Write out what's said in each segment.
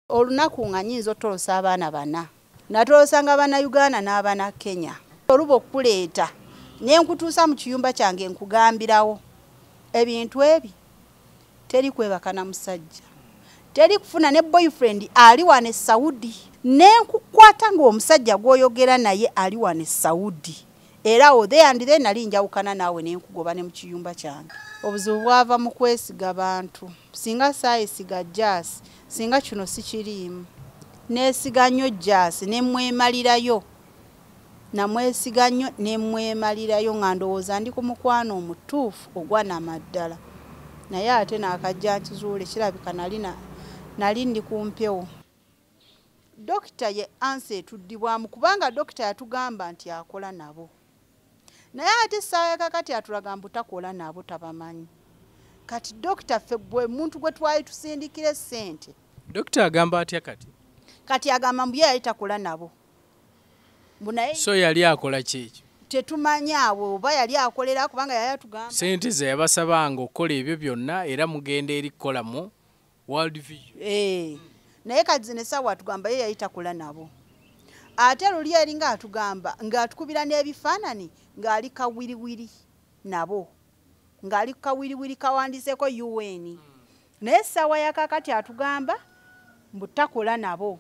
Olunaku nga nyinza otolosa abaana bana. Natolosanga abaana Uganda n'abaana Kenya. Oluba okuleeta ne nkutuusa mu kiyumba kyange nkugambirawo. Ebintu ebi teri kwebaka na musajja. Teri kufuna ne boyfriend ali wane Saudi. Ne nkukwata ng'omusajja gw'oyogera naye ali wane Saudi. Era ode andire nali njawukana naawe ne nkugoba ne mu kiyumba kyange. Obuzibu bwava mu kwesiga bantu. Singa saayisiga jazz, singa kino sikiriimu. Neesiga nnyo jazz ne mwemalirayo. Namwesiga nnyo ne mwemalirayo nga ndowooza ndi ku mukwano omutuufu ogwa namaddala. Naye ate n'akajja nkizuule kirabika nali ndi kumpewo. Dokita ye ansi etuddibwamu kubanga dokita yatugamba nti akola nabo. Naye ate essaawa kakati atulaga mbu takola nabo tabamanyi. Kati dokita ffe bwe muntu gwe twali tusindikire ssente. Dokita agamba atya kati? Kati agamba mbu ye yali takola nabo. So yali akola kiki? Tetumanya awo oba yali akolera kubanga yali atugamba. Sente ze yabasabanga okukola ebyo byonna era mugenda eri kukola mu World Vision. Naye kati zino essaawa atugamba ye yali takola nabo. Ate luli eringa atugamba ng'atukubira n'ebifaanani ng'ali kawiriwiri nabo. Ng'ali kawiriwiri kawandiseeko UN. Naye essaawa ya kakati atugamba mbu takola nabo.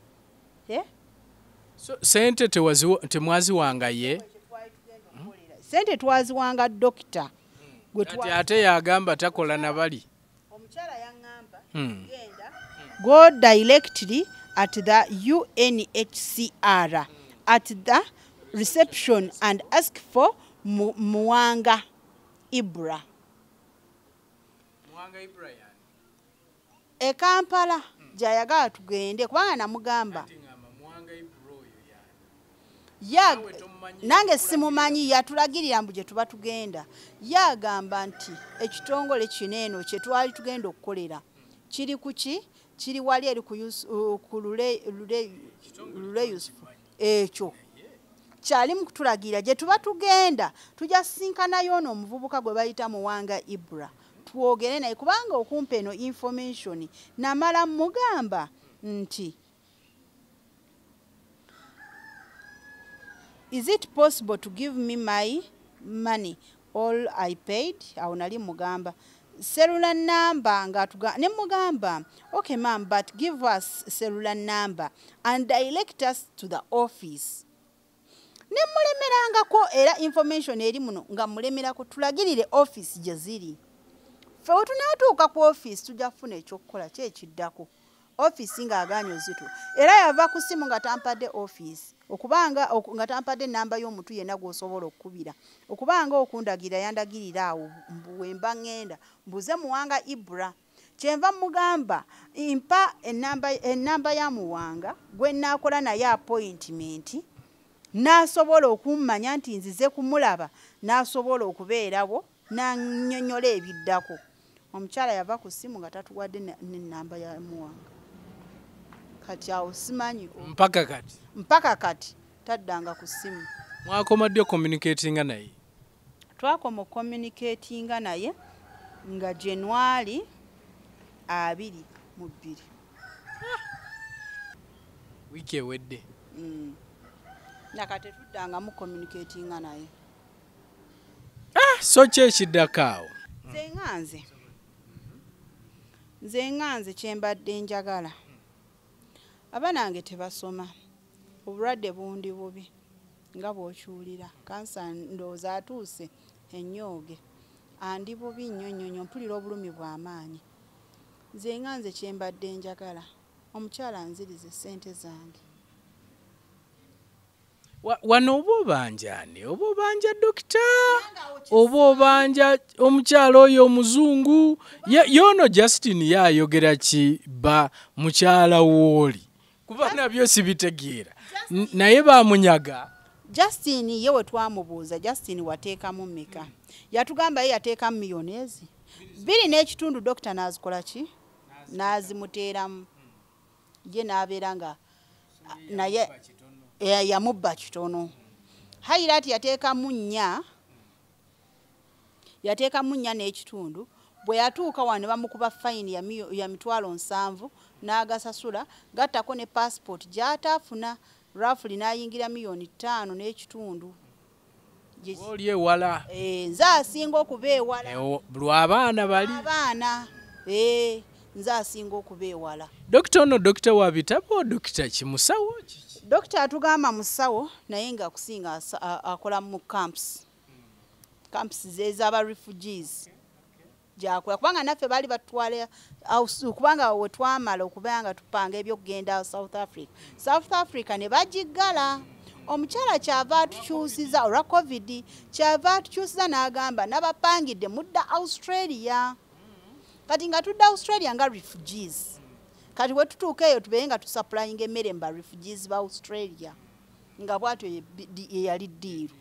So sente temwaziwanga ye? Sente twaziwanga dokita. Ate yagamba takola nabali. Omukyala yaŋŋamba genda go directly at the UNHCR at the reception and ask for Muwanga Ibra. Muwanga Ibra yani? E Kampala gy'ayagala tugende kubanga namugamba. Nange simumanyi yatulagirira mbu gye tuba tugenda. Yagamba nti ekitongole kino eno kye twali tugenda okukolera kiri kuki? Kiri wali eri ku Lule Yusufu. Ekyo kyali mu kutulagira gye tuba tugenda tujja sinkanayo ono omuvubuka gwe bayita Muwanga Ibra twogere naye kubanga okumpa eno information namala mugamba nti is it possible to give me my money all I paid? Awo nali mugamba cellular number ne mugamba okay ma'am but give us cellular number and direct us to the office. Ne mulemerangako era information eri muno nga mulemerako tulagirire office gye ziri. Fe otunatuuka ku office tujja kufuna ekyokukola kyekiddako. Office nga agaanyo zitu. Era yava ku simu nga tampadde office. Okubanga nga tampadde namba y'omuntu yenna gw'osobola okukubira. Okubanga okundagira yandagirira awo wemba ngenda mbuze Muwanga Ibra. Kyenva mugamba impa enamba ya Muwanga gwe naakola naye appointment n'asobola okummanya nti nzize kumulaba n'asobola okubeerawo n'annyonnyola ebiddako. Omukyala yava ku simu nga tatuwadde n'ennamba ya Muwanga. Kati awo simanyi mpaka kati taddanga ku simu. Mwakomadde communicatinga naye? Twakoma communicatinga naye nga January 22. Wiki ewedde. Nakate tuddanga mu communicatinga naye. So kyekiddako awo? Nze nganze kyembadde njagala. Abanange tebasoma. Obulwadde bundi bubi nga bw'okyulira. Kansa ndowooza atuuse ennyooge. Andi bubi nnyo mpulira obulumi bw'amaanyi. Nze nganze kyembadde njagala. Omukyala nzirize ssente zange. Wano oba obanja ani? Oba obanja dokita? Oba obanja omukyala oyo omuzungu? Yono Justin yayogera ki ba mukyala wooli? Kuba nabyo sibitegeera. Naye bamunyaga. Justin ye we twamubuuza Justin wateekamu mmeka? Yatugamba ye yateekamu millionaires. 2.5 dokita n'azikola ki? N'azimuteeramu. Ye n'abeera nga naye yamubba kitono. Hairati yateekamu 4. Yateekamu 4 n'ekitundu. Bwe yatuuka wano bamukuba fine ya mitwalo 7 n'agasasula gattako ne passport gy'ataafuna roughly n'ayingira $5 n'ekitundu. Oli ewala. Nze asinga okuba ewala. Lw'abaana bali. Abaana. Nze asinga okuba ewala. Dokita ono dokita wa bitabo dokita ki musawo kiki? Dokita atugamba musawo naye nga kusinga akola mu camps. Camps z'aba refugees. Jakola kubanga naffe bali batwala kubanga we twamala okubanga tupanga ebyokugenda South Africa. South Africa ne bagiggala. Omukyala kyava atukyusiza olwa COVID, kyava atukyusiza n'agamba n'abapangidde mudda Australia. Kati nga tudda Australia nga refugees. Kati we tutuuka eyo tubeere nga tusupplying emmere mba refugees ba Australia. Nga bwatyo yali ddiiru.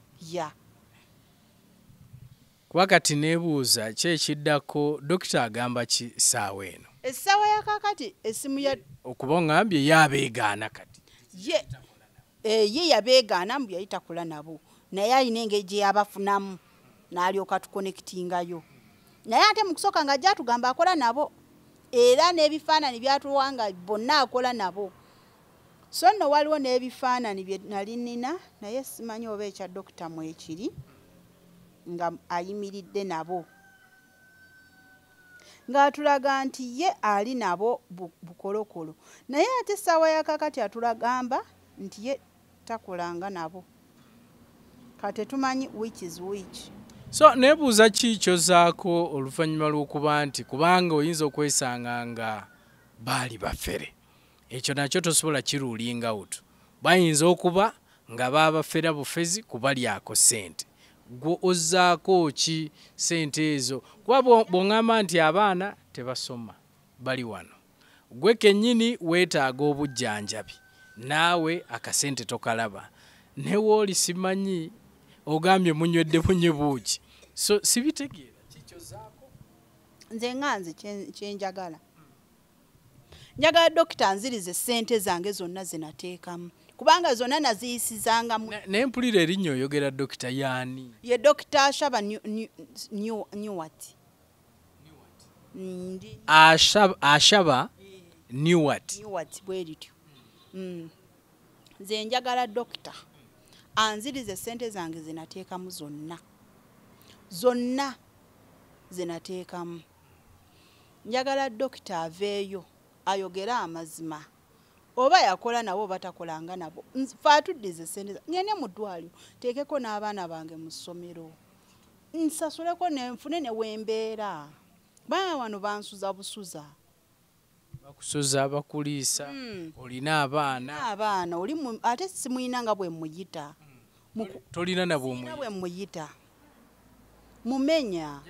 Kuba kati neebuuza ki ekiddako dokita agamba ki ssaawa eno? Essaawa ya kaakati essimu ya okuba ngambye yabeegaana kati. Ye yabeegaana mbu yali takola nabo. Naye alina engeri gye yabafunamu n'alyoka tukonekitingayo. Naye ate mu kusooka nga gyatugamba akola nabo. Era n'ebifaananyi byatuwanga bonna akola nabo. So nno waliwo n'ebifaananyi bye nali nnina naye simanyi oba ekya dokita mwekiri nga ayimiridde nabo. Ng'atulaga nti ye ali nabo bukolokolo. Naye ate essaawa ya kaakati atulagamba nti ye takolanga nabo. Kati tumanyi which is which. So neebuuza ki ky'ozzaako oluvannyuma lw'okuba nti kubanga oyinza okwesanga nga baali bafere. Ekyo nakyo tosobola kiruling out. Bayinza okuba nga baabafera bufezi kubalyako ssente. Gwe ozzaako ki ssente ezo? Kuba bw'oŋŋamba nti abaana tebasoma bali wano. Gwe kennyini weetaaga obujjanjabi. Naawe akasente tokalaba. Ne wooli simanyi ogambye munywedde bunye buuki. So sibitegeera kikyozzaako. Nze nganze kyenjagala. Njagala dokita anzirize ssente zange zonna ze nateekamu. Kubanga zonna naziyisizanga mu. Ne mpulira erinnya oyogera dokita yaani? Ye Dokita Asaba Asaba Newat. Newat bwerityo. Nze njagala dokita anzirize ssente zange ze nateekamu zonna. Zonna ze nateekamu. Njagala dokita aveeyo ayogere amazima. Oba yakola nabo oba takolanga nabo. Ffe atuddize ssente ngende mu ddwaliro teekeko n'abaana bange mu ssomero. Nsasuleko nenfune ne wembeera. Baana wano bansuza busuza. Bakusuza bakuliisa. Olina abaana. Abaana oli ate simuyina nga bwe muyita. Tolina nabo muyita. Mumenya.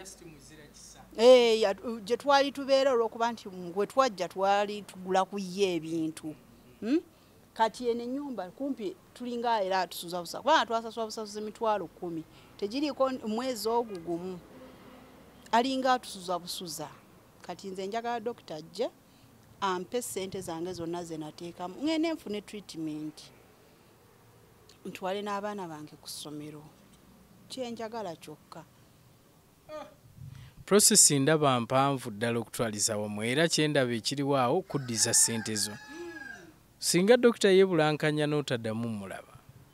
Gye twali tubeera olw'okuba nti gwe twajja twali tugula ku ye ebintu. Kati eno ennyumba kumpi tulinga era atusuza busa. Kubanga twasasula busasuzi $10,000. Tegiriiko mwezi ogwo gumu. Alinga atusuza busuza. Kati nze njagala dokita ajje ampe ssente zange zonna ze nateekamu. Ngende nfune treatment. Ntwale n'abaana bange ku ssomero. Kyenjagala kyokka. Prosesi ndaba mpanvu ddala okutwaliza wamu era kyendaba ekiriwo awo kuddiza ssente zo. Singa dokita yeebulankanya n'otaddamu mulaba.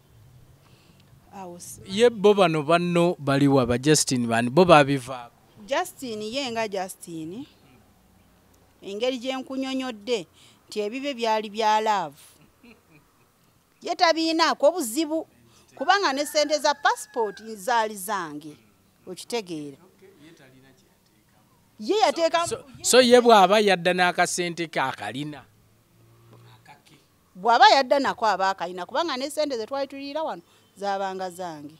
Ye bo bano banno baliwa ba Justin bani bo babivaako. Justin ye nga Justin. Engeri gye nkunyonyodde nti ebibe byali bya love. Ye tabiinaako obuzibu kubanga ne ssente za passport zaali zange. Okitegeera. Ye yateeka so ye bw'aba yadda n'akasente ke akalina. Bw'aba yadda nako aba akalina kubanga ne ssente ze twali tuliira wano zaabanga zange.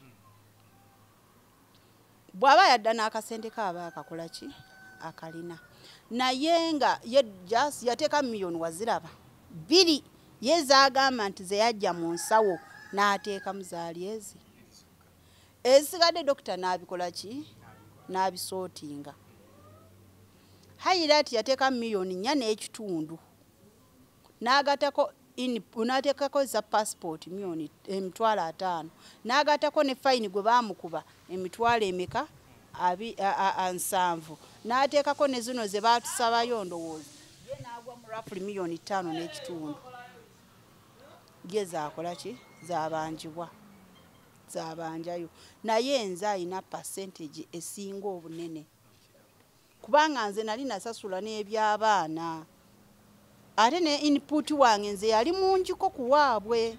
Bw'aba yadda n'akasente ke aba akakola ki? Akalina. Naye nga ye just yateeka miliyoni waziraba 2 ye zaagamba nti ze yajja mu nsawo n'ateekamu zaali ezi. Ezisigadde dokita n'abikola ki? N'abisootinga. Hayirati yateeka miliyoni 4 n'ekitundu. N'agatako unateekako za passport miliyoni $5,000. N'agatako ne fine gwe baamukuba $7,000 n'ateekako ne zino ze baatusabayo ndowooza. Ye n'agwa mu roughly million 5 n'ekitundu ye zaakola ki zaabanjibwa zaabanjayo naye nze alina percentage esinga obunene kubanga nze nali nasasula n'eby'abaana ate ne input wange nze yali mungiko kuwaabwe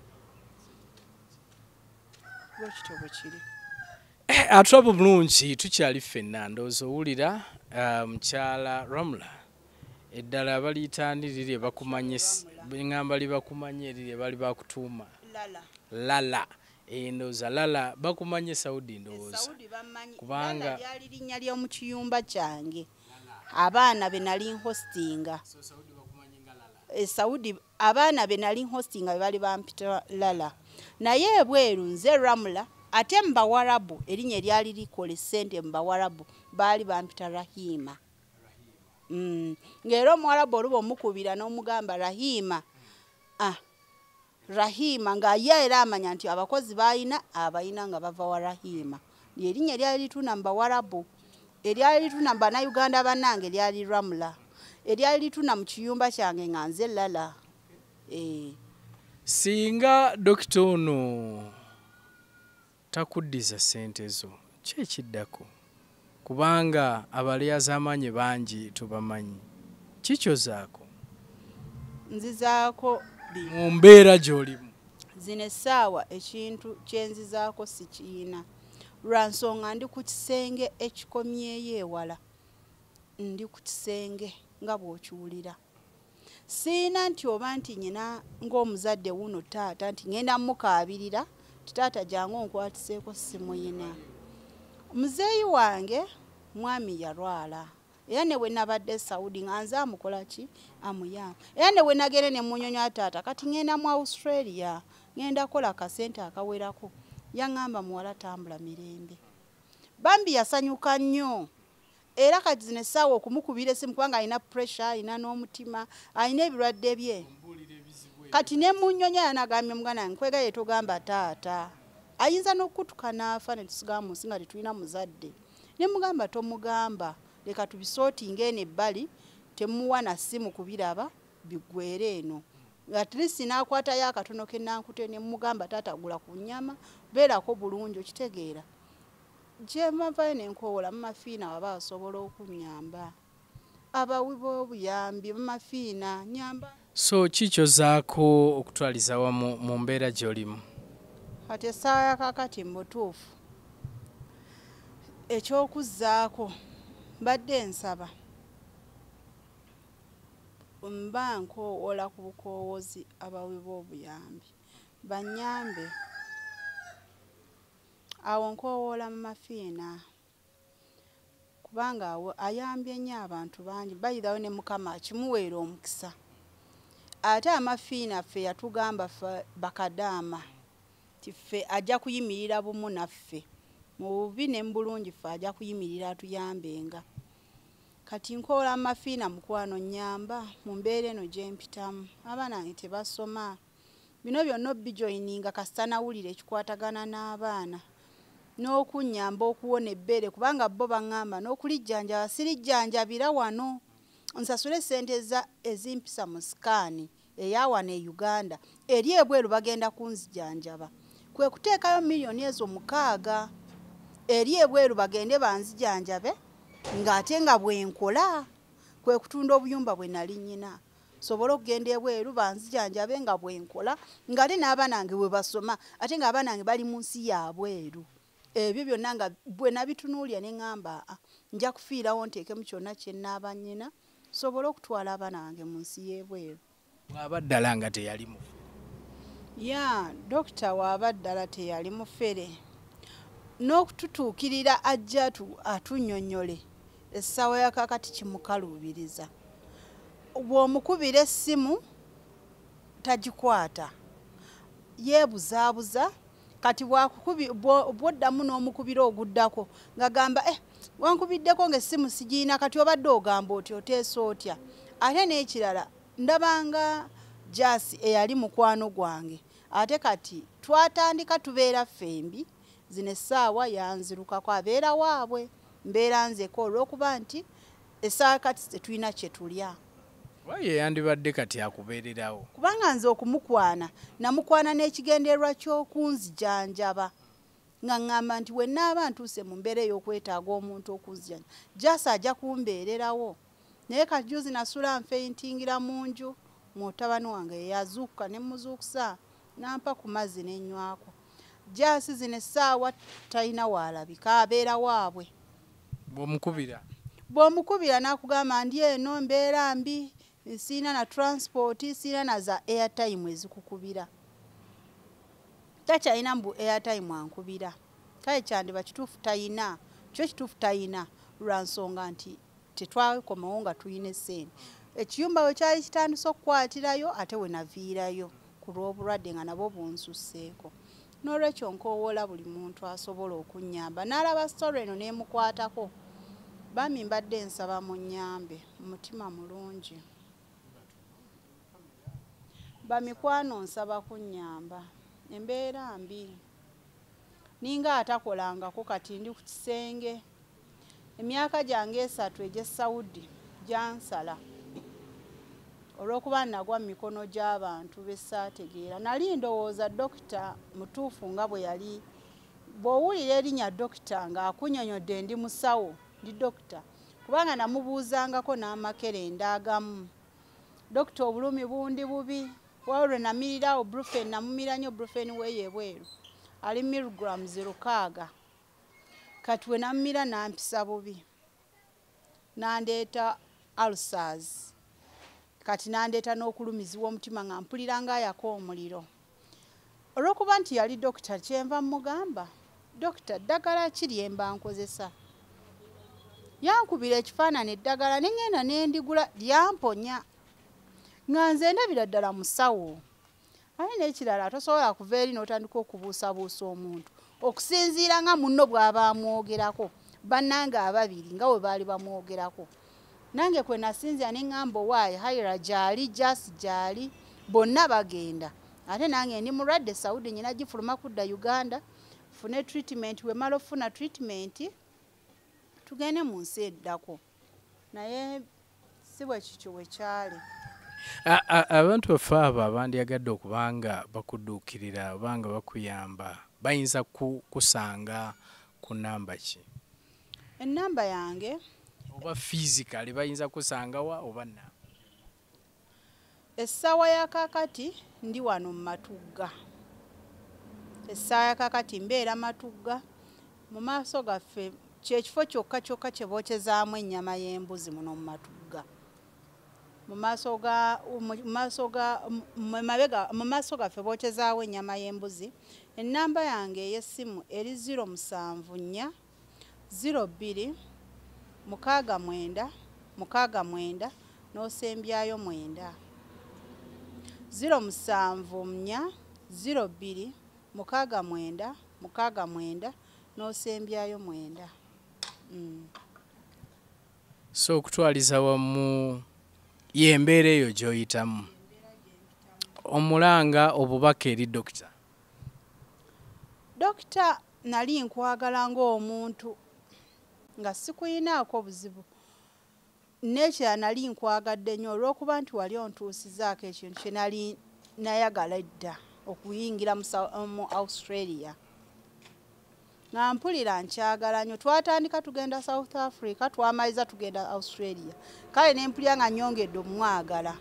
bwekitobo kiri atulaba bulungi tukyali ffenna ndowooza owulira mukyala Ramula eddala baliyitandi liri bakumanye ngamba libakumanye eriri bali bakutuuma lala ndowooza lala bakumanye Saudi ndowooza kubanga lyali linnya ly'omu kiyumba kyange abaana be nali hostinga Saudi abaana be nali hostinga bali bampita lala naye ebweru nze Ramula ate mbawarabu erinnya eryali likola ssente mbawarabu baali bampita Rahima ngero omuwarabu oluba omukubira n'omugamba Rahima Rahima nga ye era amanya nti abakozi abayina nga bava wa Rahima lyerinnya eryali lituna mbawarabu eryali lituna bannayuganda bannange eryali Ramula eryali lituna mu kiyumba kyange nga nze lala singa dokita ono takuddiza ssente zo ki ekiddako kubanga abalyazaamaanyi bangi tubamanyi kikyozaako nzizaako mu mbeera gy'olimu zino essaawa ekintu kyenzizaako sikiina lwa nsonga ndi ku kisenge ekikomyeyo ewala ndi ku kisenge nga bw'okiwulira siina nti oba nti nyina ng'omuzadde wuno taata nti ngenda mukaabirira titaata jangu onkwatiseeko simuyina muzeeyi wange mwami yalwala era ne bwe nabadde Saudi nga nze amukola ki amuyamba era ne bwe nagere ne munyonyola taata kati ngenda mu Australia ngenda kola kasente akawerako yaŋŋamba muwala tambula mirembe bambi yasanyuka nnyo era kati zino essaawa okumukubira essimu kubanga alina pressure alina n'omutima alina ebirwadde bye kati ne munyonyola nagambye muganda wange nkwegaye togamba taata ayinza n'okutuka n'afa ne tusigala mu nsi nga tetulina muzadde ne mugamba tomugamba leka tubisootinga eno ebbali temuwa na ssimu kubiraba biggwere eno at least n'akwatayo akatono ke nankute ne mugamba taata gula ku nnyama beerako bulungi okitegeera gye mavayo ne nkoowola mumafiina waba asobola okunnyamba abawi b'obuyambi mumafiina nyamba so kikyozaako okutwaliza wamu mu mbeera gy'olimu kati essaawa yakakati mbutuufu ekyokuzzaako mbadde nsaba mba nkoowola ku bukoowozi abawi b'obuyambi bannyambe awo nkoowola mu mafiina kubanga awo ayambye nnyo abantu bangi bayirawo ne Mukama akimuweera omukisa ate amafiina ffe yatugamba ffe bakadaama ti ffe ajja kuyimirira bumu naffe mu bubi ne mu bulungi ffe ajja kuyimirira atuyambenga kati nkoola mafiina mukwano nnyamba mu mbeera eno gye mpitamu abaana bange tebasoma bino byonna obijoyininga kasita nawulira ekikwatagana n'abaana n'okunnyamba okuwona ebbeere kubanga bo baŋŋamba n'okulijjanjaba sirijjanjabira wano nsasule ssente ezimpisa mu sikaani eya wano e Uganda eri ebweru bagenda kunzijanjaba kwe kuteekayo miliyoni ezo 6 eri ebweru bagende banzijanjabe ng'ate nga bwenkola kwe kutunda obuyumba bwe nali nnyina sobola okugenda ebweru banzijanjabe nga bwenkola ng'ate n'abaana bange bwe basoma ate ng'abaana bange bali mu nsi ya bweru ebyo byonna nga bwe nabitunuulya ne ŋŋamba nja kufiirawo nteekemu kyonna kye nnaaba nnyina sobola okutwala abaana bange mu nsi y'ebweru bw'aba ddala nga teyali mufu ya dokita waaba ddala teyali mufere n'okututuukirira ajja atunnyonnyole essaawa yakakati kimukaluubiriza bw'omukubira essimu tagikwata yeebuzaabuza kati bw'oddamu n'omukubira oguddako ng'agamba wankubiddeko ng'essimu sigiina kati obadde ogamba otyo oteesa otya ate n'ekirala ndabanga jasi eyali mukwano gwange ate kati twatandika tubeera fembi zino essaawa yanzirukako abeera waabwe mbeera nzeko olw'okuba nti essaawa kati tetulina kye tulya Waye yandibadde kati akubeererawo. Kubanga nze okumukwana namukwana n'ekigendererwa ky'okunzijanjaba. Nga ngamba nti we naaba ntuuse mu mbeera ey'okwetaaga omuntu okunzijanjaba jasa ajja kumbeererawo. Naye kajuzi nasula nfeintingira mu nju mutabani wange yazuukuka ne muzuukusa nampa ku mazzi n'enywako. Jasi zino essaawa talina waalabika abeera waabwe. Bw'omukubira n'akugamba ndi eno mbeera mbi siina na transport siina na za airtime ezikukubira. Takyalina mbu airtime ankubira. Kale kyandiba kituufu tayina. Kyo kituufu tayina lwa nsonga nti tetwakomawo nga tuyina essente. Ekiyumba we kyali kitandise okukwatirayo ate we naviirayo ku lw'obulwadde nga nabwo bunsusseeko. N'olwekyo nkowoola buli muntu asobola okunnyamba. N'alaba story eno n'emukwatako. Bami mbadde nsaba munnyambe mutima mulungi. Bamikwano nsaba kunnyamba. Embeera mbi. Ninga atakolangako kati ndi ku kisenge. Emyaka gyange 3 egye Saudi gyansala. Olw'okuba nagwa mu mikono gy'abantu bessaategeera. Nali ndowooza dokita mutuufu nga bwe yali. Bw'owulira erinnya dokita ng'akunnyonnyodde ndi musawo ndi dokita. Kubanga namubuuzangako n'amakerenda agamu. Dokita obulumi bundi bubi. Wawulwe namirirawo brufen namumira nnyo brufen weeye bweru. Ali milligrams 600. Kati we namira nampisa bubi. Nandeeta ulcers. Kati nandeeta n'okulumizibwa omutima nga mpulira ng'ayako omuliro. Olw'okuba nti yali dokita kyenva mugamba, dokita ddagala ki lye mba nkozesa? Yankubira ekifaananyi eddagala ne ngenda ne ndigula lyamponya. Nga nze ndabira ddala musawo. Ate n'ekirala tosobola kuva eri n'otandika okubuusabuusa omuntu. Okusinziira nga munno bw'aba amwogerako. Bannange ababiri nga bwe baali bamwogerako. Nange kwe nasinzira ne ngamba owaaye hayira gyali jasi gyali bonna bagenda. Ate nange ndi mulwadde Saudi nyina gifuluma kudda Uganda. Fune treatment we mala ofuna treatment. Tugende mu nsi eddako. Naye si bwe kikyo we kyali. Abantu baffe abo abandyagadde okubanga bakudduukirira obanga bakuyamba bayinza kusanga ku namba ki? Ennamba yange oba physically bayinza kusanga wa oba na? Essaawa ya kakati ndi wano mu Matugga. Essaawa ya kakati mbeera Matugga. Mu maaso gaffe kyekifo kyokka kye bookyezaamu ennyama y'embuzi muno mu Matugga. Mu maaso gaffe bookyezaawo ennyama y'embuzi. Ennamba yange ey'essimu eri 074 02 69 69 n'osembyayo 9. 074 02 69 69 n'osembyayo 9. So okutwaliza wamu yembeera eyo gy'oyitamu. Omulanga obubaka eri dokita. Dokita nali nkwagala ng'omuntu nga sikuyinaako buzibu. N'ekirala nali nkwagadde nnyo olw'okuba nti wali ontuusizaako ekintu kye nali nayagala edda okuyingira mu Australia. Nga mpulira nkyagala nnyo. Twatandika tugenda South Africa twamaliza tugenda Australia. Kale ne mpulira nga nnyongedde omwagala.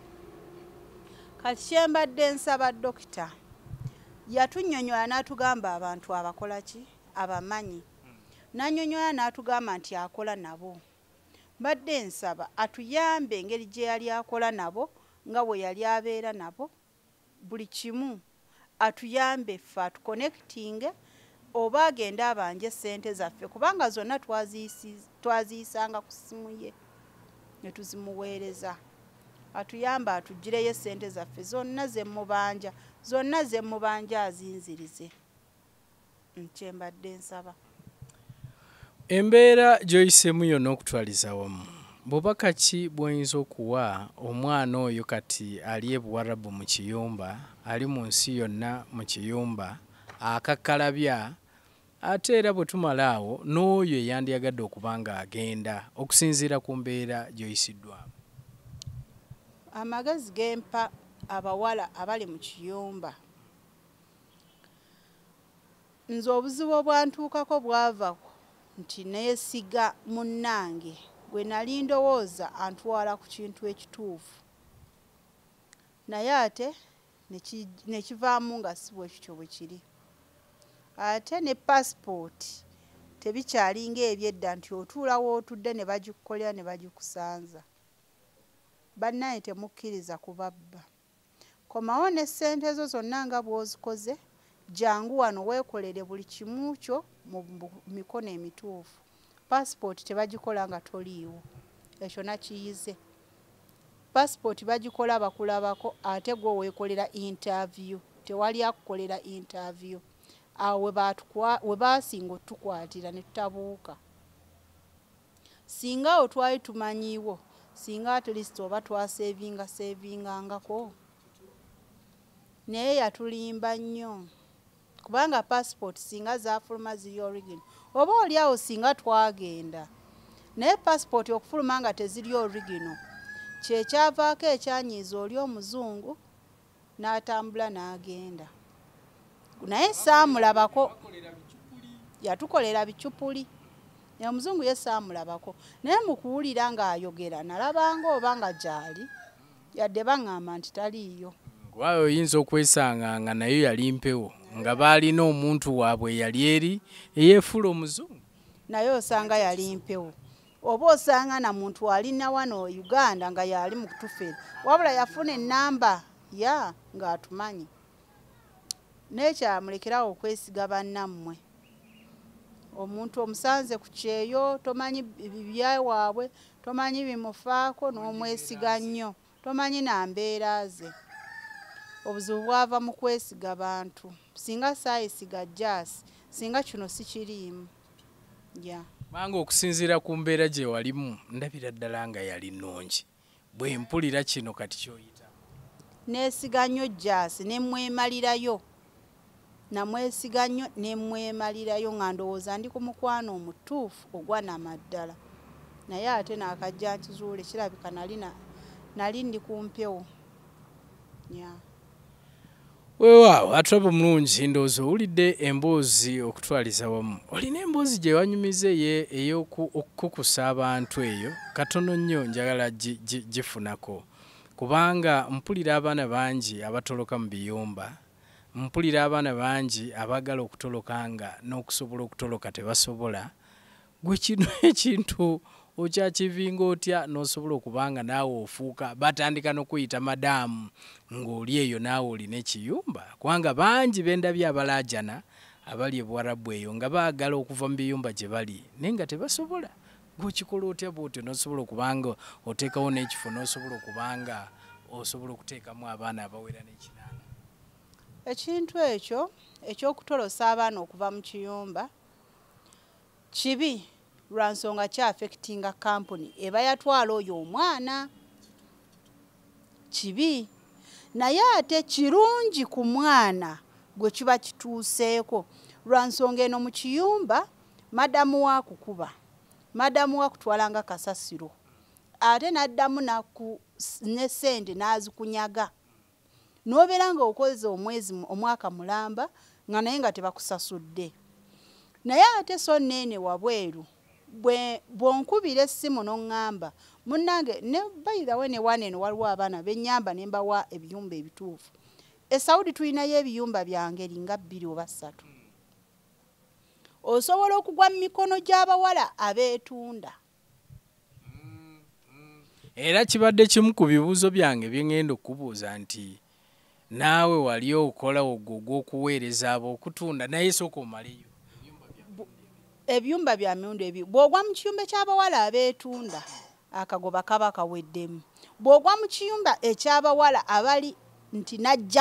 Kati kyembadde nsaba dokita yatunnyonnyola n'atugamba abantu abakola ki abamanyi. N'annyonnyola n'atugamba nti akola nabo. Mbadde nsaba atuyambe engeri gye yali akola nabo nga bwe yali abeera nabo buli kimu. Atuyambe ffe atuconnecting oba agenda abanje ssente zaffe kubanga zonna twaziyisanga ku ssimu ye ne tuzimuweereza. Atuyamba atugireyo ssente zaffe zonna ze mubanja azinzirize. Nkyembadde nsaba. Embeera gy'oyisemu yonna okutwaliza wamu bubaka ki bw'oyinza okuwa omwana oyo kati ali e Buwarabu mu kiyumba ali mu nsi yonna mu kiyumba akakkalabya ate era bwe tumala awo n'oyo eyandyagadde okuba nga agenda okusinziira ku mbeera gy'oyisiddwamu? Amagezi gempa abawala abali mu kiyumba. Nze obuzibu obwantuukako bwava nti neesiga munnange gwe nali ndowooza antwala ku kintu ekituufu. Naye ate ne kivaamu nga si bwe kityo bwe kiri. Ate ne passport tebikyali ng'ebyedda nti otuula w'otudde ne bagikukolera ne bagikusanza. Bannaye temukkiriza kubabba. Komawo ne ssente zo zonna nga bw'ozikoze, jangu wano weekolere buli kimu kyo mu mikono emituufu. Passport tebagikola nga toliiwo. Ekyo nakiyize. Passport bagikola bakulabako ate gwe weekolera interview. Tewali akukolera interview. Awo we baasinga otukwatira ne tutabuuka. Singa awo twali tumanyiiwo, singa at least oba twasevingangako. Naye yatulimba nnyo. Kubanga passport singa zaafuluma ziri original. Oba oli awo singa twagenda. Naye passport okufuluma nga teziri original. Kyekyavaako ekyanyiiza oli omuzungu n'atambula n'agenda. Naye saamulabako. Yatukolera bicupuli. Omuzungu ye saamulabako. Naye mu kuwulira ng'ayogera nalabanga oba nga gyali yadde baŋŋamba nti taliiyo. Waawe oyinza okwesanga nga nayo yali mpewo nga baalina omuntu waabwe yali eri eyeefula omuzungu. Naye osanga yali mpewo. Oba osanga na muntu alina wano Uganda nga yali mu kutufera. Wabula yafuna ennamba ng'atumanyi. Nekyamulekerawo okwesiga bannammwe. Omuntu omusanze ku kyeyo, tomanyi byawaabwe, tomanyi bimufaako n'omwesiga nnyo. Tomanyi na mbeera ze. Obuzibu bwava mu kwesiga bantu. Singa saayisiga jasi, singa kino sikiriimu. Banga okusinziira ku mbeera gye walimu, ndabira ddala nga yali nnungi. Bwe mpulira kino kati ky'oyita. Neesiga nnyo jasi ne mwemalirayo. Namwesiga nnyo ne mwemalirayo nga ndowooza ndi ku mukwano omutuufu ogwa namaddala. Naye ate n'akajja nkizuule kirabika nali ndi ku mpewo. Weewaawo atrabo mulungi ndowooza owulidde emboozi okutwaliza wamu. Olina emboozi gye wanyumiza ey'okukukusa abantu eyo katono nnyo njagala gifunako. Kubanga mpulira abaana bangi abatoloka mu biyumba. Mpulira abaana bangi abagala okutoloka nga n'okusobola okutoloka tebasobola. Gwe kino ekintu okyakivinga otya n'osobola okubanga naawe ofuuka batandika n'okuyita madaamu ng'oli eyo naawe olina ekiyumba. Kubanga bangi bendabye abalaajana abali ebuwarabu eyo nga baagala okuva mu biyumba gye bali naye nga tebasobola. Gw'okikola otya bw'otyo n'osobola okubanga oteekawo n'ekifo n'osobola okubanga osobola okuteekamu abaana abawera n'ekinaana. Ekintu ekyo eky'okutolosa abaana okuva mu kiyumba kibi lwa nsonga kya-affectinga kampuni eba yatwala oyo omwana. Kibi. Naye ate kirungi ku mwana gwe kiba kituuseeko lwa nsonga eno mu kiyumba madamu wa kukuba, madamu wa kutwalanga kasasiro, ate n'addamu ne ssente n'azikunyaga. N'obeera nga okoze omwaka mulamba nga naye nga tebakusasudde. Naye ate so nneene wabweru bw'onkubira essimu n'oŋŋamba munnange ne bayirawe ne wane eno waliwo abaana bennyamba ne mbawa ebiyumba ebituufu. Esawudi tulinayo ebiyumba bya ngeri nga 2 oba 3. Osobola okugwa mu mikono gy'abawala abeetunda. Era kibadde kimu ku bibuuzo byange bye ŋŋenda okubuuza nti naawe wali okola ogwo ogw'okuweereza ab'okutunda naye sooka omaleyo. Ebiyumba bya mirundi ebyo. Bw'ogwa mu kiyumba ky'abawala abeetunda akagoba kaba kaweddemu. Bw'ogwa mu kiyumba eky'abawala abali nti najja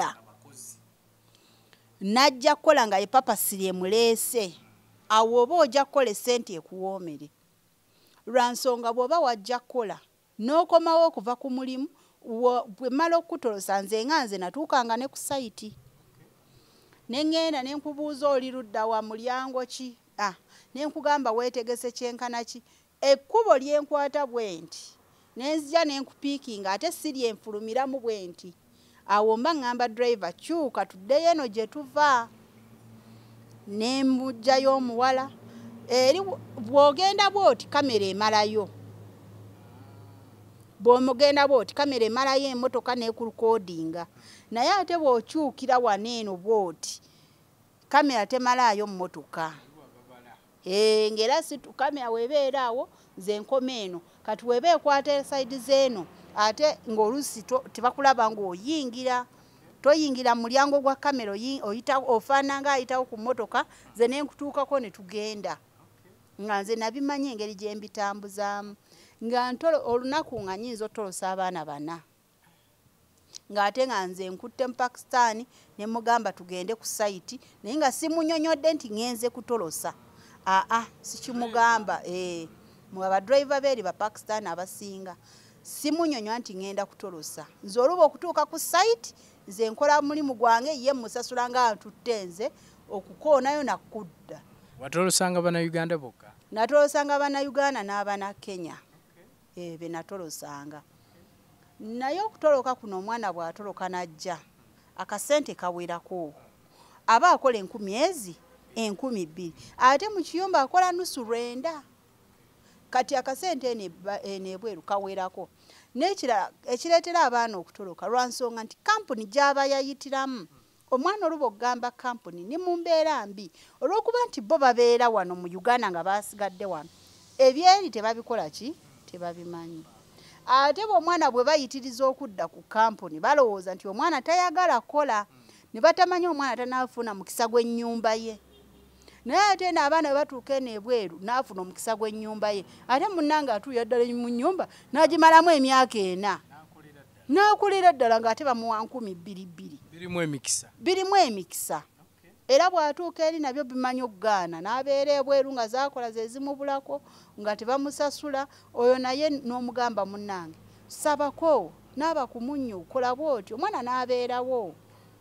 kukola nga epapasiri emuleese, awo oba ojja kukola essente ekuwoomere. Lwa nsonga bw'oba wajja kukola n'okomawo okuva ku mulimu bwe mmala okutolosa nze natuukanga ne ku sayiti. Ne ŋŋenda ne nkubuuza oli ludda wa mulyango ki? Ne nkugamba weetegese kyenkana ki? Ekkubo lyenkwata bwe nti nenzija nenkupiikinga ate siri enfulumiramu bwe nti awo mba ngamba driver kyuka tuddeyo eno gye tuva nembujjayo omuwala eri bw'ogenda bw'oti kamera emalayo bw'omugenda bw'oti kamera emalayo emmotoka n'ekulukoodinga naye ate bw'okyukira wano eno bw'oti kamera temalayo mmotoka ng'era kamera weebeera awo nze nkoma eno kati weeba ekwata sayidi z'eno ate ng'oluusi tebakulaba ng'oyingira toyingira mu mulyango gwa kamera ofaana ng'ayitawo ku mmotoka ze nenkutuukako ne tugenda nga nze nabimanyi engeri gye mbitambuzaamu nga olunaku nga nyinza otolosa abaana 4 ng'ate nga nze nkutte mu Pakistan ne mugamba tugende ku sayiti naye nga simunyonyodde nti ngenze kutolosa sikimugamba mu abadriver beeri ba Pakistan abasinga simunyonyo nti ngenda kutolosa nze oluba okutuuka ku sayiti nze nkola mulimu gwange ye musasula nga ntutte nze okukoonayo nakudda. Watolosanga Bannayuganda bokka? Natolosanga Bannayuganda n'Abana Kenya be natolosanga. Naye okutoloka kuno omwana bw'atoloka najja akasente kawerako aba akola 10,000 12,000 ate mu kiyumba akola nusu rwenda kati akasente enebweru kawerako. N'ekirala ekireetera abaana okutoloka lwansonga nti kampuni gy'aba yayitiramu omwana oluba okugamba kampuni ni mu mbeera mbi olw'okuba nti bo babeera wano mu Uganda nga basigadde wano ebyeri tebabikola ki tebabimanyi. Ate bw'omwana bwe bayitiriza okudda ku kampuni balowooza nti omwana tayagala kola ne batamanyi omwana tanaafuna mukisa gw'ennyumba ye. Naye ate n'abaana bwe batuuka eno ebweru n'afuna omukisa gw'ennyumba ye ate munnanga atuuya ddala mu nnyumba n'agimalamu emyaka 4 n'akulira ddala ng'ate bamuwa 2,200 birimu emikisa. Era bw'atuuka eri nabyo bimanyi okugaana n'abeera ebweru nga zaakola ze zimubulako nga tebamusasula oyo naye n'omugamba munnange sabako n'aba ku munnyo kola bw'oti omwana n'abeerawo.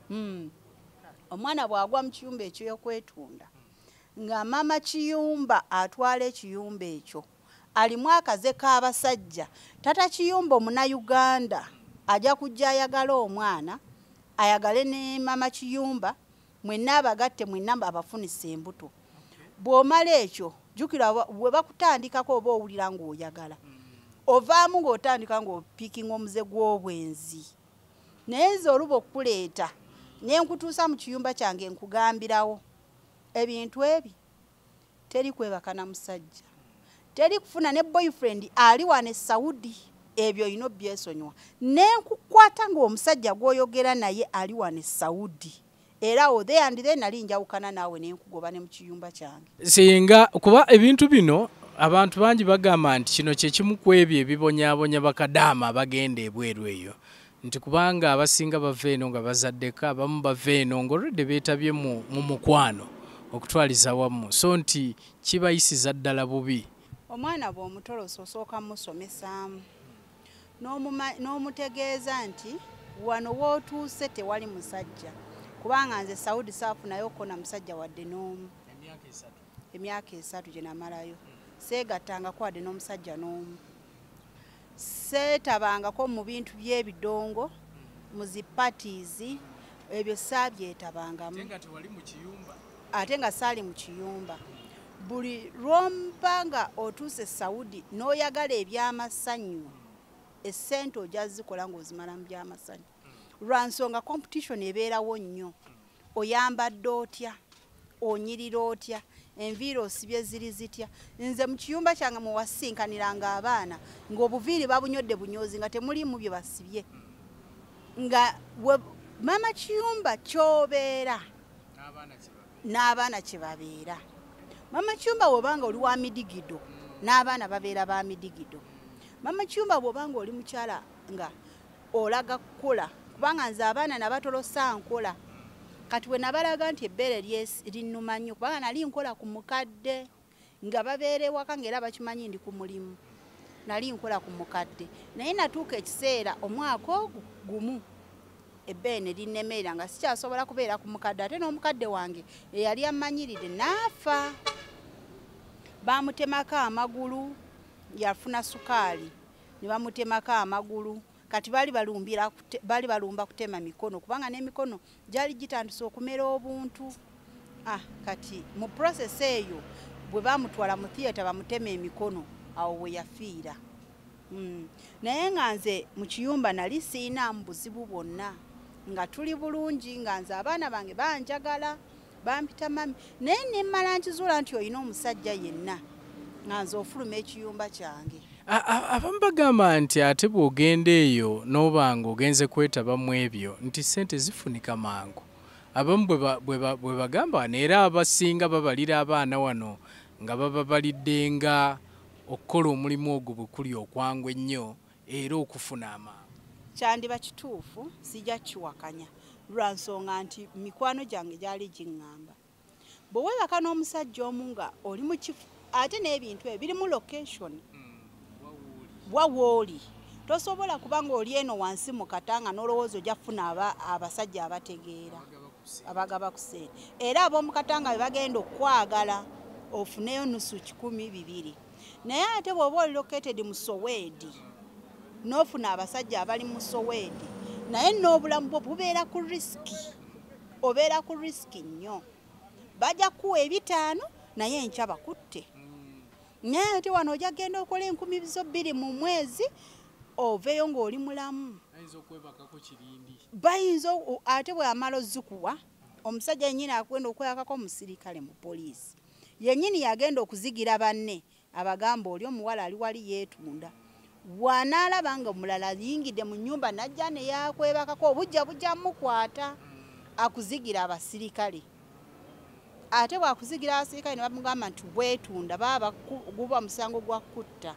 Omwana bw'agwa mu kiyumba ekyo y'okwetunda nga mama kiyumba atwala ekiyumba ekyo alimu akaze k'abasajja tata kiyumba Omunayuganda ajja kujja ayagala omwana ayagale ne mama kiyumba mwenna abagatte mwenna abafunisa embuto. Bw'omala ekyo jjukira bwe bakutandikako oba owulira ng'oyagala ovaamu ng'otandika ng'opiikinga omuze gw'obwenzi naye nze oluba okuleeta nenkutuusa mu kiyumba kyange nkugambirawo ebintu ebi teri kwebaka na musajja teri kufuna ne boyfriend ali wane Saudi ebyo ino byesonywa nenkukwata ng'omusajja gw'oyogera naye ali wane Saudi era othe andire nali njawukana naawe nenkugoba ne mu kiyumba kyange. Singa kuba ebintu bino abantu bangi bagamba nti kino kye kimu ku ebyo ebibonyaabonya bakadaama bagenda ebweru eyo nti kubanga abasinga bava eno nga bazaddeko abamu bava eno ng'olwedde beetabye mu mukwano okutwaliza wamu so nti kibayisiza ddala bubi. Omwana bw'omutolosa osooka musomesaamu n'omutegeeza nti wano w'otuuse tewali musajja kubanga nze Saudi saafunayo kona musajja wadde n'omu emyaka 3 gye namalayo seegattangako wadde n'omusajja n'omu seetabangako mu bintu by'ebidongo mu zipatiizi ebyo saabyetabangamu ate nga saali mu kiyumba. Buli lwomba nga otuuse Saudi n'oyagala ebyamasanyu essente ojja zikola ng'ozimala mu byamasanyu lwansonga competition ebeerawo nnyo. Oyambadde otya onyirira otya enviiri osibye ziri zitya. Nze mu kiyumba kyange mwe wasinkaniranga abaana ng'obuviiri babunyodde bunyoozi nga temulimu bye basibye nga mama kiyumba ky'obeera n'abaana kye babeera. Mama kiyumba bw'obanga oli wa midigido n'abaana babeera ba midigido. Mama kiyumba bw'obanga oli mukyala nga olaga kukola kubanga nze abaana nabatolosa nkola kati we nabalaga nti ebbeere linnuma nnyo kubanga nali nkola ku mukadde nga babeera ewaka ng'era bakimanyi ndi ku mulimu nali nkola ku mukadde naye natuuka ekiseera omwaka ogwo gumu ebbeere ne linnemerera nga sikyasobola kubeera ku mukadde ate n'omukadde wange eyali ammanyirire n'afa baamutemako amagulu yafuna sukaali ne bamutemako amagulu kati bali balumba kutema mikono kubanga n'emikono gyali gitandise okumera obuntu. Kati mu process eyo bwe bamutwala mu theatre bamutema emikono awo we yafiira. Naye nga nze mu kiyumba nali siina buzibu bwonna nga tuli bulungi nga nze abaana bange banjagala bampita mami naye nemmala nkizuula nti olina omusajja yenna nga nze ofuluma ekiyumba kyange. Abamu bagamba nti ate bw'ogenda eyo n'obanga ogenze kwetaba mu ebyo nti ssente zifunika mangu. Abamu bwe bagamba neera abasinga babalira abaana wano nga baba balidde nga okukola omulimu ogwo bwe kuli okwangwa ennyo era okufuna amangu. Kyandiba kituufu sijja kiwakanya lwa nsonga nti mikwano gyange gyali giŋŋamba bwe weebaka n'omusajja omu nga oli mu kifu ate n'ebintu ebyo biri mu location wawooli tosobola kubanga oli eno wansi mu katanga n'olowooza ojja kufuna abasajja abategeera abagaba ku ssente era ab'omu katanga be bagenda okwagala ofuneyo nusu 1,200 naye ate bw'oba oli located mu Soweedi n'ofuna abasajja abali mu Soweedi naye n'obulamu bwo bubeera ku risiki obeera ku risiki nnyo bajja kuwa 5,000 naye enkya bakutte. Naye ate wano ojja genda okola 2,000 mu mwezi oveeyo ng'oli mulamu. Bayinza ate bwe amala ozikuwa omusajja yennyini akwenda okweyakako omusirikale mu poliisi yennyini yagenda okuzigira banne abagamba oli omuwala ali wali yeetunda bw'anaalaba nga omulala ayingidde mu nnyumba najja ne yakwebakako obujja mukwata akuzigira abasirikale. Ate bwakuzigira abasirikale ne bamugamba nti weetunda baba guba musango gwa kutta.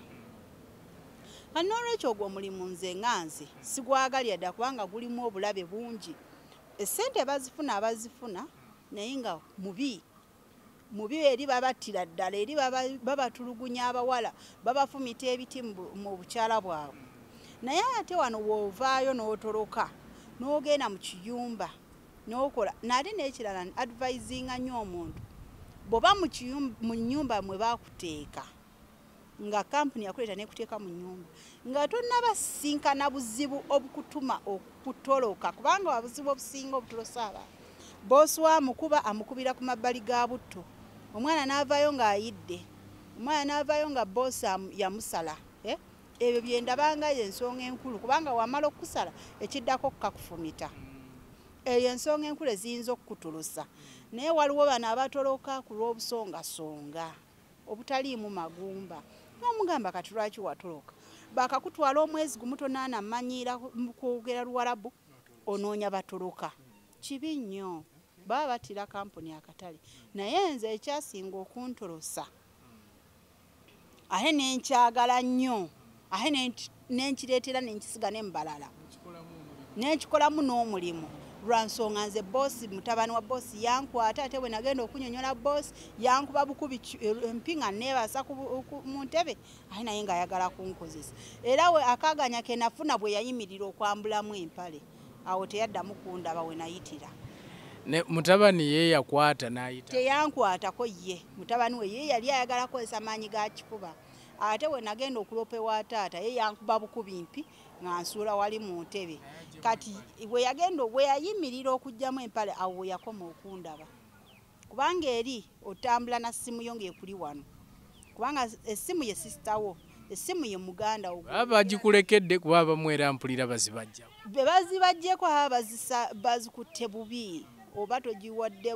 N'olwekyo ogwo omulimu nze nganze sigwagalya dda kubanga gulimu obulabe bungi. Essente abazifuna naye nga mubi eri babattira ddala eri babatulugunya abawala babafumita ebiti mu bukyala bwabwe. Naye ate wano woovaayo n'otoloka n'ogenda mu kiyumba n'okola nate n'ekirala advisinga nnyo omuntu bw'oba mu nnyumba mwe baakuteeka nga kampuni yakuleeta n'ekuteeka mu nnyumba nga tonnabasinkana buzibu obukutuma okutoloka kubanga obuzibu obusinga obutolosa abantu boosi wamukuba amukubira ku mabbali ga butto omwana n'avaayo ng'ayidde omwana n'avaayo nga boosi yamusala. Ebyo byendabanga ensonga enkulu kubanga wamala okusala ekiddako kakufumita. Eyo ensonga enkulu eziyinza okukutulusa naye waliwo bano abatoloka ku lw'obusongasonga obutaliimu magumba n'omugamba kati lwaki watoloka bakakutwala omwezi gumu tonaanamanyiira mu kwogera Luwarabu onoonya batoloka kibi nnyo baba battira kampuni akatale. Naye nze ekyasinga okuntolosa ate nenkyagala nnyo ate nenkireetera nenkisiga nembalala nenkikolamu n'omulimu lwa nsonga nze boosi mutabani wa boosi yankwata ate bwe nagenda okunyonyola boosi yankuba bukubi empinga neebasa mu ntebe ate naye ng'ayagala kunkozesa era we akaganya ke nafuna bwe yayimirira okwambulamu empale awo teyaddamu kundaba we nayitira. Mutabani ye yakwata n'ayita teyankwatako ye mutabani we ye yali ayagala kukozesa maanyi ga kifuba ate we nagenda okulopa ewa taata ye yankuba bukubi mpi nga nsuula wali mu ntebe kati bwe yayimirira okugyamu empale awo we yakoma okundaba kubanga eri otambula na ssimu yo ng'ekuli wano kubanga essimu ye sisitawo essimu ye muganda bagikulekedde kuba abamu era mpulira bazibajja be bazibajjeko bazikutte bubi oba togiwadde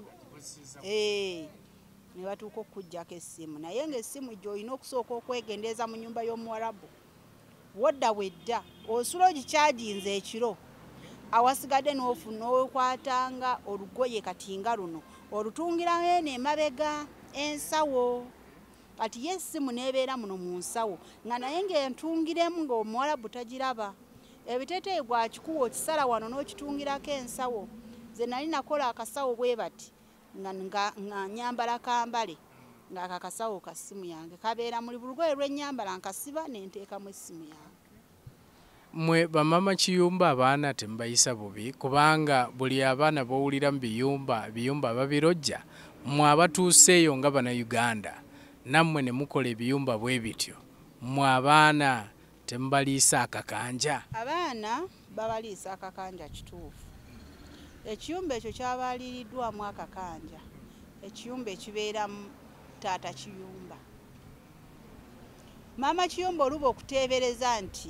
ne batuuka okujjako essimu naye ng'essimu gy'olina okusooka okwegendeeza mu nnyumba y'Omuwarabu wodda wedda osula ogikyaginze ekiro awasigadde n'okwatanga olugoye kati nga luno olutungira eno emabega ensawo kati ye essimu n'ebeera muno mu nsawo nga naye ng'entungiremu ng'Omuwarabu tagiraba ebiteeteeyi gwakikuwa okisala wano n'okitungirako ensawo ze nali nakola akasawo bwe bati nga nyambala kambale ng'aka kasawo ka ssimu yange kabeera muli bulugoye lw'ennyambala nkasiba nenteekamu essimu yange. Mwe bamama kiyumba abaana temubayisa bubi kubanga buli abaana bawulira mu biyumba babirojja mwe abatuuseeyo nga Bannayuganda nammwe ne mukola ebiyumba bwe bityo mwe abaana temubaliisa akakanja? Abaana babaliisa akakanja kituufu. Ekiyumba ekyo kyabaliriddwamu akakanja, ekiyumba ekibeeramu taata kiyumba. Maama kiyumba oluba okuteebereza nti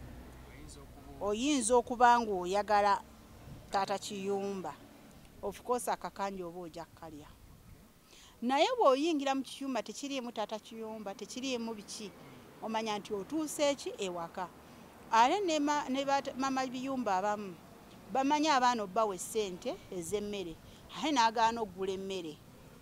oyinza okuba ng'oyagala taata kiyumba, of course akakanja oba ojja kukalya. Naye bw'oyingira mu kiyumba tekiriimu taata kiyumba, tekiriimu biki, omanya nti otuuse eki ewaka. Ate ne maama biyumba abamu bamanya abaana obbawa essente ez'emmere, ate n'agaana okugula emmere.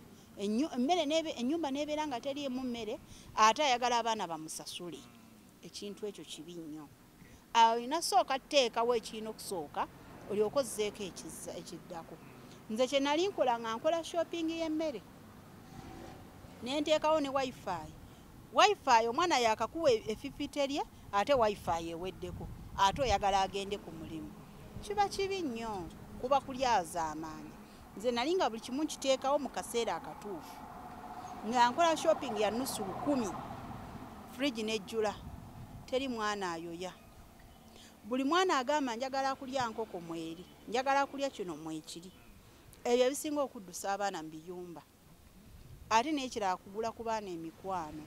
Ennyumba n'ebeera nga teriimu mmere, ate ayagala abaana bamusasule. Ekintu ekyo kibi nnyo. Awo olina sooka teekawo ekirina okusooka olyoke ozzeeko ekiddako. Nze kye nali nkola nga nkola shopping y'emmere, ne nteekawo ne wifi. Wifi omwana yaakakuwa effifite lye, ate wifi eweddeko, ate oyagala agende ku mulimu. Kiba kibi nnyo, kuba kulyaza amaanyi. Nze nali nga buli kimu nkiteekawo mu kaseera akatuufu. Nga nkola shopping ya nnusu 10, fridge nejjula, teri mwana ayoya. Buli mwana agamba njagala kulya nkoko mweri, njagala kulya kino mwekiri. Ebyo ebisinga okuddusa abaana mu biyumba. Ate n'ekirala kugula ku baana emikwano.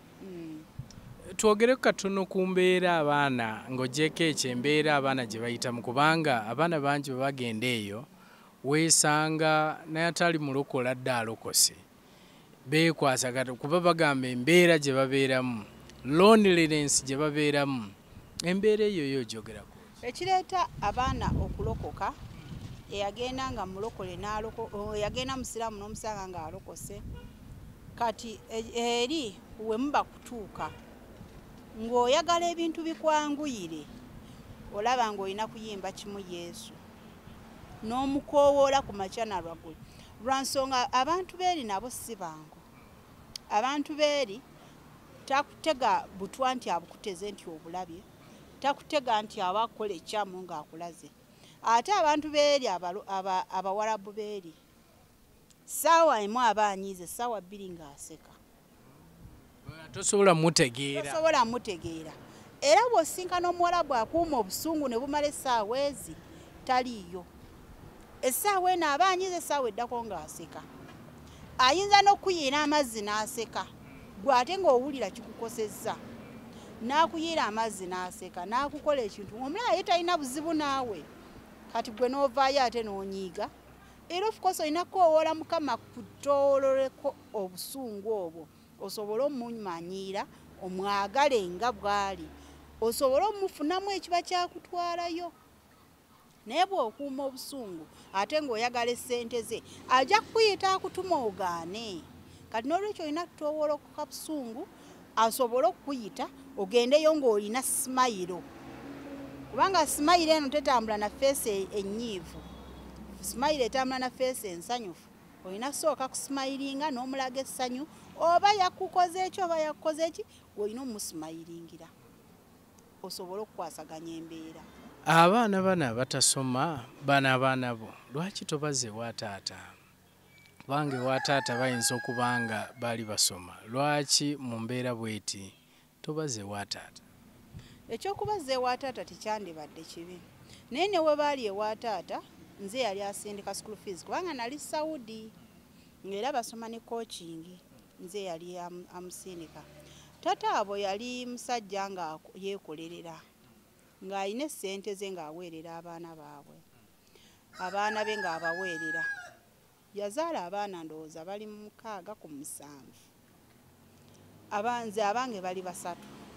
Twogere katono ku mbeera abaana ng'oggyeko ekyo embeera abaana gye bayitamu, kubanga abaana bangi bwe bagenda eyo weesanga naye atali mulokola dda alokose. Beekwasa kati kuba bagamba embeera gye babeeramu, loneliness gye babeeramu. Embeera eyo y'ogyogerako. Ekireeta abaana okulokoka, eyagenda nga mulokole eyagenda musiraamu n'omusanga ng'alokose, kati eri we muba kutuuka ng'oyagala ebintu bikwanguyire, olaba ng'olina kuyimba kimu Yesu n'omukoowoola ku makya na lwaggulu. Lwa nsonga abantu beeri nabo si bangu. Abantu beeri takutega butwa nti abukuteze nti obulabye, takutega nti abakola ekyamu ng'akulaze. Ate abantu beeri abawarabu beeri, ssaawa emu aba anyiize, ssaawa 2 ng'aseka. Tosobola mutegeera. Era bw'osinkana omuwarabu akuuma obusungu ne bumala essaawa ezi, taliiyo. Essaawa eno aba anyiize, essaawa eddako ng'aseka. Ayinza n'okuyiira amazzi n'aseka, gwe ate ng'owulira kikukosezza. N'akuyiira amazzi n'aseka, n'akukola ekintu. Omulala ye talina buzibu naawe. Kati gwe n'ovaayo ate n'onyiiga. Era of course olina kukoowoola Mukama kutoololeko obusungu obwo, osobole omumanyiira, omwagale nga bw'ali, osobole omufunamu ekiba kyakutwalayo. Naye bw'okuuma obusungu ate ng'oyagala essente ze, ajja kukuyita akutuma ogaane. Kati n'olwekyo olina kutoowoloka busungu, asobole okukuyita ogendeyo ng'olina simayiro. Kubanga simayiro eno tetambula na feesi ennyiivu. Simayiro etambula na feesi ensanyufu. Olina sooka kusimayiringa n'omulaga essanyu, oba yakukoze eki oba yakukoze eki, olina omusimayiringira, osobole okukwasaganya embeera. Abaana bano abatasoma, abaana bo, lwaki tobaze ewa taata? Kubanga ewa taata bayinza okuba nga baali basoma. Lwaki mu mbeera bw'eti tobaze ewa taata? Ekyokubaza ewa taata tekyandibadde kibi. Naye ne we baali ewa taata, nze yali asindika school fees kubanga nali Saudi, ng'era basoma ne coaching, nze yali amusindika. Taata abo yali musajja nga yeekolerera, ng'alina essente ze ng'aweerera abaana baabwe, abaana be ng'abaweerera. Yazaala abaana ndowooza bali 6 ku 7. Abanze abange bali 3.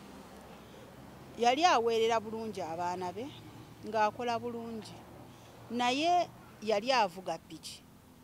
Yali aweerera bulungi abaana be ng'akola bulungi. Naye yali avuga ppiki.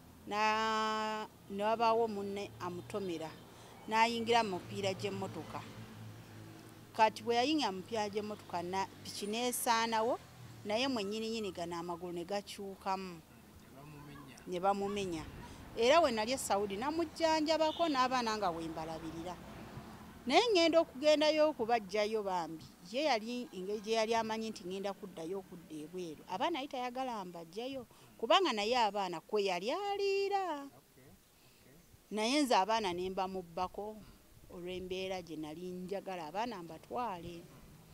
Ne wabaawo munne amutomera n'ayingira mu mupiira gy'emmotoka. Kati bwe yayingira mu mupiira gy'emmotoka ppiki n'esaanawo, naye mwennyini gana amagulu ne gakyukamu ne bamumenya. Era we nali e Saudi namujjanjabako n'abaana nga wembalabirira. Naye ngenda okugendayo okubajjayo bambi. Ye yali engeri gye yali amanyi nti ngenda kuddayo okudda ebweru. Abaana yita yagala mbajjayo kubanga naye abaana kwe yali aliira. Naye nze abaana ne mbamubbako olw'embeera gye nali njagala abaana mbatwale.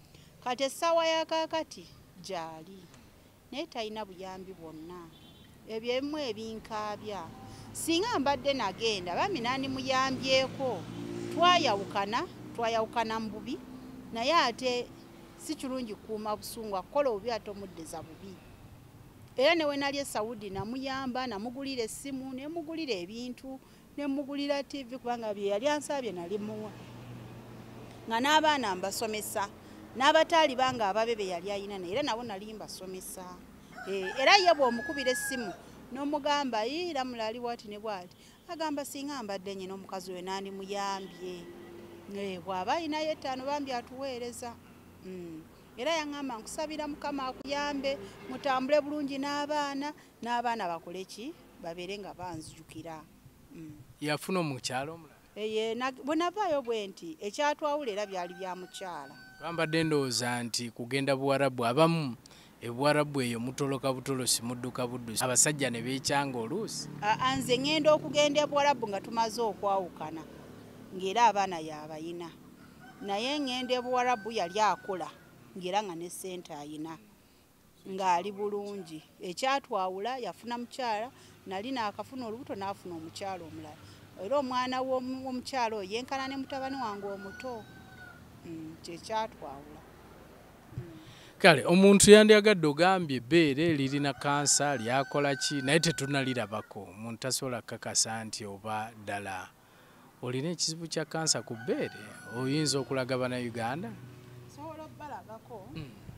kati essaawa ya kaakati gyali naye talina buyambi bwonna. Ebyo ebimu ebinkaabya. Singa mbadde nagenda bambi nandimuyambyeko, twayawukana mu bubi, naye ate si kirungi kukuuma busungu, akukola obubi ate omuddeza bubi. Era ne we nali e Saudi namuyamba, namugulira essimu, ne mugulira ebintu, ne mugulira TV kubanga bye yali ansabye nali muwa. Nga n'abaana mbasomesa, n'abataali banga ababe be yali ayina era nabo nali mbasomesa. Era ye bw'omukubira essimu n'omugamba yiira mulali bwati ne bwati, agamba singa mbadde nyina omukazi we nandimuyambye. Bw'aba ayinayo ettaano bambi atuweereza. Era yaŋŋamba nkusabira Mukama akuyambe, mutambule bulungi n'abaana bakole ki, babeere nga banzijukira. Yafuna omukyalo omulala? Bwe navaayo bwe nti ekyatwawula era byali bya mukyala. Bambadde ndowooza nti kugenda Buwarabu abamu ebuwarabu eyo mutoloka butolosi mudduka buddusi, abasajja ne beekyanga oluusi. Nze ŋŋenda okugenda e Buwarabu nga tumaze okwawukana ng'era abaana y'abayina, naye ŋŋenda e Buwarabu yali akola ng'era nga ne ssente ayina ng'ali bulungi. Ekyatwawula yafuna mukyala, nali naakafuna olubuto n'afuna omukyala omulala. Era omwana w'omukyala oyo yenkana ne mutabani wange omuto. Kyekyatwawula. Kale omuntu yandyagadde ogambye ebbeere lirina kansa lyakola ki naye tetunalirabako. Omuntu tasobola kukakasa nti oba ddala olina ekizibu kya kansa ku bbeere, oyinza okulaga Bannayuganda? Sobola obbalagako.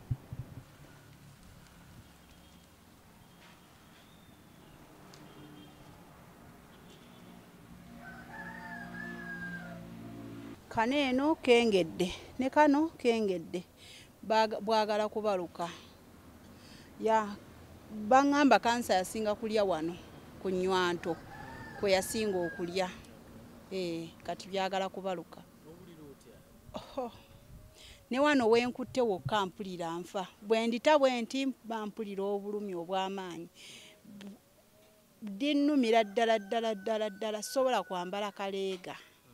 Kano eno kengedde ne kano kengedde. Bwagala kubaluka. Baŋŋamba kansa yasinga kulya wano ku nnywanto kwe yasinga okulya. Kati byagala kubaluka. Ne wano wenkutte wokka mpulira nfa. Bwe ndita bwe nti bampulira obulumi obw'amaanyi. Dinnumira ddala sobola kwambala kaleega.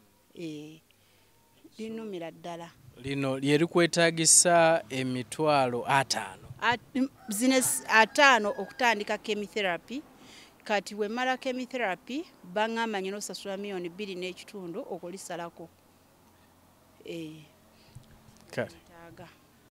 Dinnumira ddala. Lino lye likwetaagisa emitwalo 5. Zino 5 okutandika chemotherapy. Kati we mala chemotherapy baŋŋamba nyina osasula $2.5 million okulisalako. Kale.